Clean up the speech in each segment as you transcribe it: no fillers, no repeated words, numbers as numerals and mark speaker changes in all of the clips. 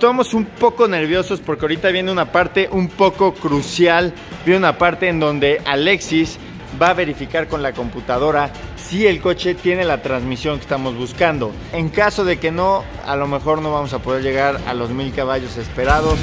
Speaker 1: Estamos un poco nerviosos porque ahorita viene una parte un poco crucial. Viene una parte en donde Alexis va a verificar con la computadora si el coche tiene la transmisión que estamos buscando. En caso de que no, a lo mejor no vamos a poder llegar a los 1000 caballos esperados.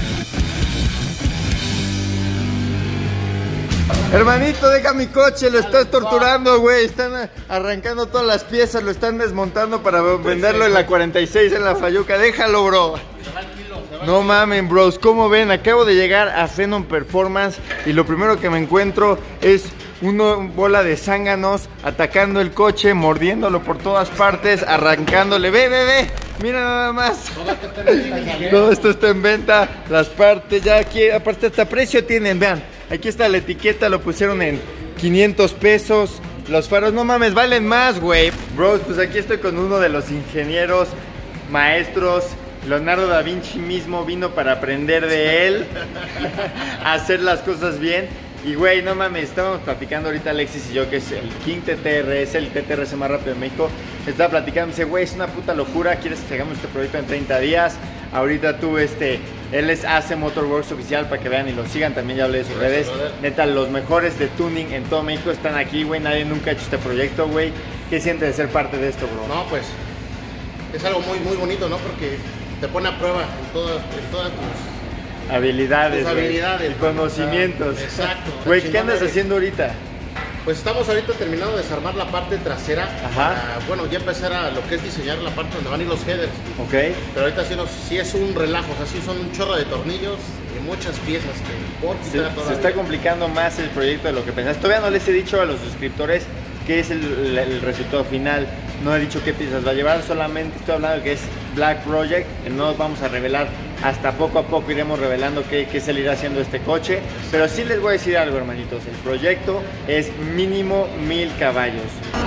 Speaker 1: Hermanito, deja mi coche, lo estás torturando, güey. Están arrancando todas las piezas, lo están desmontando para venderlo en la 46 en la Fayuca. Déjalo, bro. No mamen, bros. ¿Cómo ven? Acabo de llegar a Phenom Performance y lo primero que me encuentro es una bola de zánganos atacando el coche, mordiéndolo por todas partes, arrancándole. Ve. Mira nada más. Todo esto está en venta. Las partes ya aquí, aparte hasta precio tienen, vean. Aquí está la etiqueta, lo pusieron en 500 pesos. Los faros, no mames, valen más, güey. Bros, pues aquí estoy con uno de los ingenieros, maestros. Leonardo da Vinci mismo vino para aprender de él a hacer las cosas bien. Y güey, no mames, estábamos platicando ahorita Alexis y yo, que es el King TTRS, el TTRS más rápido de México. Estaba platicando, me dice, güey, es una puta locura, ¿quieres que hagamos este proyecto en 30 días? Ahorita tú, él es AC Motorworks oficial, para que vean y lo sigan, también ya hablé de sus redes. Neta, los mejores de tuning en todo México están aquí, güey, nadie nunca ha hecho este proyecto, güey. ¿Qué sientes de ser parte de esto, bro?
Speaker 2: No, pues, es algo muy, muy bonito, ¿no? Porque te pone a prueba en todas tus
Speaker 1: habilidades,
Speaker 2: habilidades
Speaker 1: y conocimientos.
Speaker 2: Exacto.
Speaker 1: Güey, ¿qué andas haciendo ahorita?
Speaker 2: Pues estamos ahorita terminando de desarmar la parte trasera.
Speaker 1: Ajá.
Speaker 2: Para, bueno, ya empezar a lo que es diseñar la parte donde van a ir los headers.
Speaker 1: Ok.
Speaker 2: Pero ahorita sí es un relajo, o sea, sí son un chorro de tornillos y muchas piezas que por quitar todavía.
Speaker 1: Se está complicando más el proyecto de lo que pensás. Todavía no les he dicho a los suscriptores qué es el resultado final. No he dicho qué piezas va a llevar, solamente estoy hablando de que es Black Project. No nos vamos a revelar, hasta poco a poco iremos revelando qué se le irá haciendo este coche. Pero sí les voy a decir algo, hermanitos, el proyecto es mínimo 1000 caballos.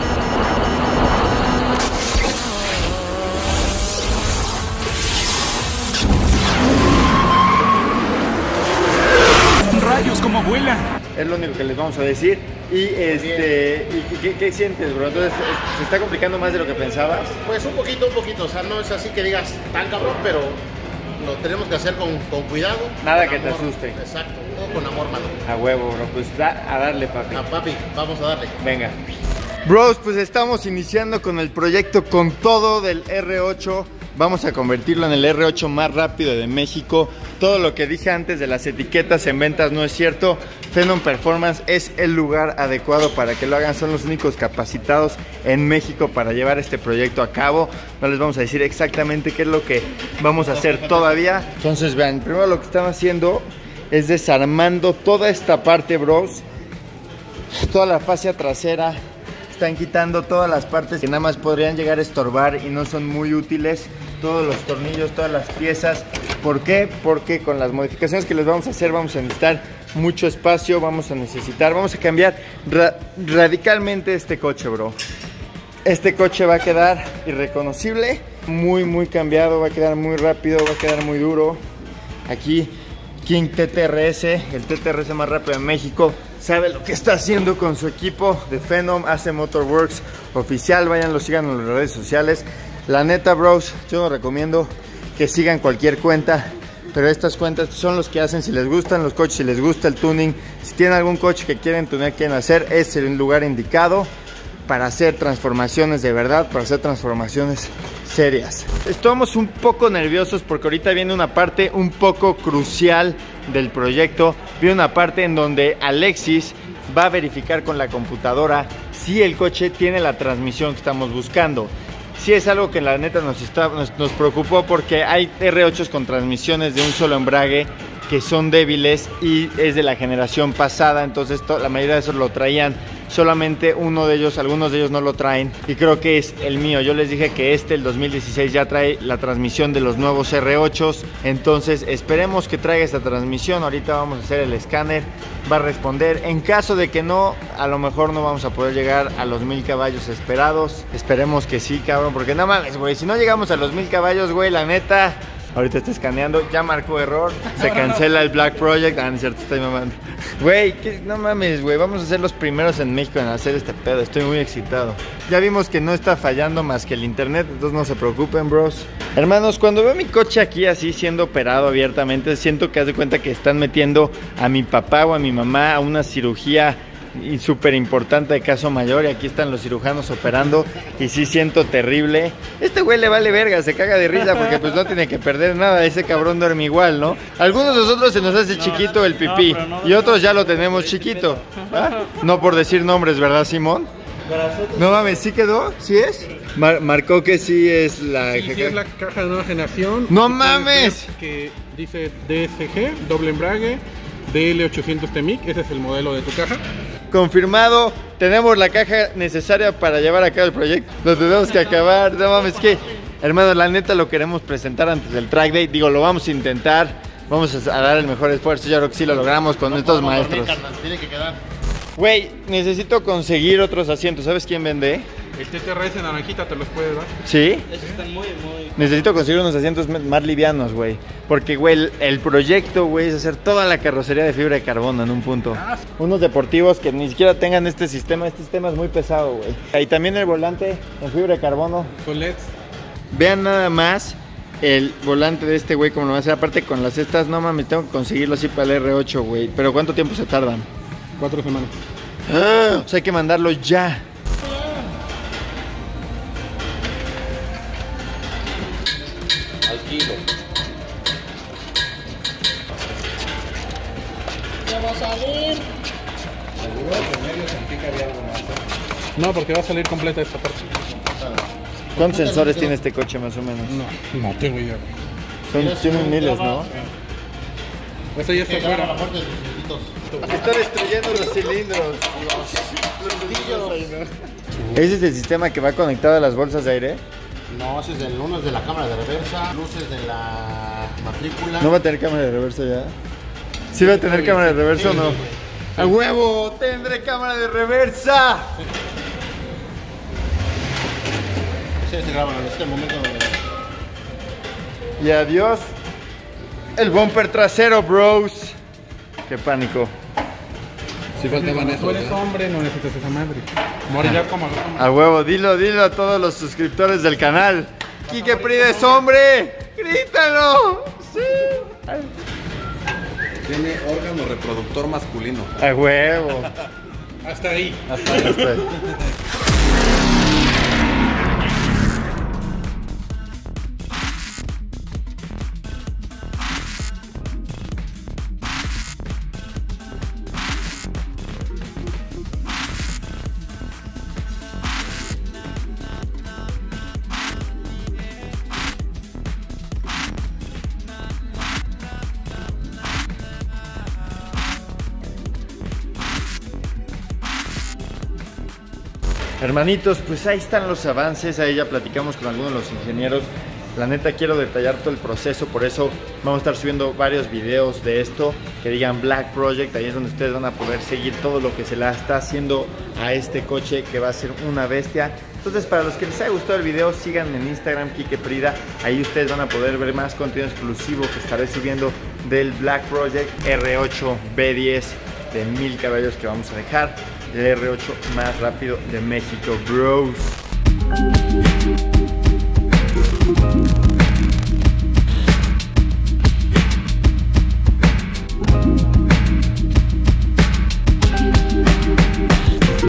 Speaker 3: ¡Rayos, cómo vuela!
Speaker 1: Es lo único que les vamos a decir. Y ¿qué sientes, bro? Entonces, ¿se está complicando más de lo que pensabas?
Speaker 2: Pues un poquito, o sea, no es así que digas tan cabrón, pero lo tenemos que hacer con cuidado.
Speaker 1: Nada
Speaker 2: con
Speaker 1: que
Speaker 2: amor.
Speaker 1: te asuste.
Speaker 2: Exacto, todo con amor, mano.
Speaker 1: A huevo, bro, pues a darle, papi.
Speaker 2: Papi, vamos a darle.
Speaker 1: Venga. Bros, pues estamos iniciando con el proyecto con todo del R8. Vamos a convertirlo en el R8 más rápido de México. Todo lo que dije antes de las etiquetas en ventas no es cierto. Phenom Performance es el lugar adecuado para que lo hagan. Son los únicos capacitados en México para llevar este proyecto a cabo. No les vamos a decir exactamente qué es lo que vamos a hacer todavía. Entonces vean, primero lo que están haciendo es desarmando toda esta parte, bros. Toda la fascia trasera. Están quitando todas las partes que nada más podrían llegar a estorbar y no son muy útiles. Todos los tornillos, todas las piezas. ¿Por qué? Porque con las modificaciones que les vamos a hacer vamos a necesitar mucho espacio, vamos a cambiar radicalmente este coche, bro. Este coche va a quedar irreconocible, muy cambiado, va a quedar muy rápido, va a quedar muy duro. Aquí King TTRS, el TTRS más rápido de México, sabe lo que está haciendo con su equipo de Phenom, AC Motorworks oficial. Vayan, lo sigan en las redes sociales. La neta, bros, yo no recomiendo que sigan cualquier cuenta, pero estas cuentas son los que hacen. Si les gustan los coches, si les gusta el tuning, si tienen algún coche que quieren tunear, quieren hacer, es el lugar indicado para hacer transformaciones de verdad, para hacer transformaciones serias. Estamos un poco nerviosos porque ahorita viene una parte un poco crucial del proyecto. Viene una parte en donde Alexis va a verificar con la computadora si el coche tiene la transmisión que estamos buscando. Sí, es algo que la neta nos preocupó porque hay R8s con transmisiones de un solo embrague que son débiles y es de la generación pasada. Entonces la mayoría de esos lo traían solamente uno de ellos, algunos de ellos no lo traen y creo que es el mío. Yo les dije que el 2016 ya trae la transmisión de los nuevos R8s, entonces esperemos que traiga esta transmisión. Ahorita vamos a hacer el escáner, va a responder. En caso de que no, a lo mejor no vamos a poder llegar a los 1000 caballos esperados. Esperemos que sí, cabrón, porque no mames, güey, si no llegamos a los 1000 caballos, güey, la neta, Ahorita está escaneando, ya marcó error, se cancela el Black Project. Ah, no es cierto, estoy mamando. Güey, no mames, güey, vamos a ser los primeros en México en hacer este pedo, estoy muy excitado. Ya vimos que no está fallando más que el internet, entonces no se preocupen, bros. Hermanos, cuando veo mi coche aquí así siendo operado abiertamente, siento que haz de cuenta que están metiendo a mi papá o a mi mamá a una cirugía y súper importante de caso mayor, y aquí están los cirujanos operando y sí siento terrible. Este güey le vale verga, se caga de risa porque pues no tiene que perder nada, ese cabrón duerme igual, ¿no? Algunos de nosotros se nos hace chiquito el pipí y otros ya lo tenemos chiquito. ¿Ah? No por decir nombres, ¿verdad, Simón? No mames, ¿sí quedó? ¿Sí es? Marcó que sí es la...
Speaker 3: Sí, sí es la caja de nueva generación.
Speaker 1: ¡No mames!
Speaker 3: Que dice DSG, doble embrague, DL800 TMIC, ese es el modelo de tu caja.
Speaker 1: Confirmado, tenemos la caja necesaria para llevar a cabo el proyecto. Lo tenemos que acabar, no mames, que hermano, la neta lo queremos presentar antes del track day. Digo, lo vamos a intentar, vamos a dar el mejor esfuerzo. Yo creo que sí lo logramos con estos maestros.
Speaker 2: Tiene que quedar.
Speaker 1: Güey, necesito conseguir otros asientos. ¿Sabes quién vende?
Speaker 3: El TTRS naranjita te los puedes dar.
Speaker 1: ¿Sí?
Speaker 4: Esos están muy...
Speaker 1: Necesito conseguir unos asientos más livianos, güey. Porque, güey, el proyecto, güey, es hacer toda la carrocería de fibra de carbono en un punto. Unos deportivos que ni siquiera tengan este sistema. Este sistema es muy pesado, güey. Y también el volante en fibra de carbono.
Speaker 3: Con LEDs.
Speaker 1: Vean nada más el volante de este, güey, como lo va a hacer. Aparte con las estas, no mames, tengo que conseguirlo así para el R8, güey. Pero ¿cuánto tiempo se tardan?
Speaker 3: 4 semanas.
Speaker 1: ¡Ah! O sea, hay que mandarlo ya.
Speaker 4: Al kilo. Ya va a salir.
Speaker 3: No, porque va a salir completa esta parte.
Speaker 1: ¿Cuántos sensores tiene este coche más o menos?
Speaker 3: No tengo idea.
Speaker 1: Tienen miles, ¿no?
Speaker 3: Eso ya está
Speaker 2: Que llama la
Speaker 3: fuera.
Speaker 2: muerte de tus circuitos.
Speaker 1: Está destruyendo los cilindros. ¿Ese es el sistema que va conectado a las bolsas de aire?
Speaker 2: No, ese es uno es de la cámara de reversa, luces de la matrícula.
Speaker 1: ¿No va a tener cámara de reversa ya? ¿Sí va a tener cámara de reversa o no? ¡A huevo! ¡Tendré cámara de reversa!
Speaker 2: Sí, se graba, este es el momento donde...
Speaker 1: Y adiós. El bumper trasero, bros. Qué pánico.
Speaker 3: Si faltaban eso. Tú eres hombre, no necesitas esa madre. Morirás como los hombres.
Speaker 1: A huevo, dilo a todos los suscriptores del canal. ¡Quique Prida es hombre! ¡Grítalo! ¡Sí!
Speaker 5: Tiene órgano reproductor masculino.
Speaker 1: A huevo.
Speaker 3: Hasta ahí.
Speaker 1: Hasta ahí. Hermanitos, pues ahí están los avances, ahí ya platicamos con algunos de los ingenieros. La neta quiero detallar todo el proceso, por eso vamos a estar subiendo varios videos de esto que digan Black Project. Ahí es donde ustedes van a poder seguir todo lo que se le está haciendo a este coche, que va a ser una bestia. Entonces, para los que les haya gustado el video, síganme en Instagram, Quique Prida. Ahí ustedes van a poder ver más contenido exclusivo que estaré subiendo del Black Project R8 B10 de 1000 caballos que vamos a dejar. El R8 más rápido de México, bros.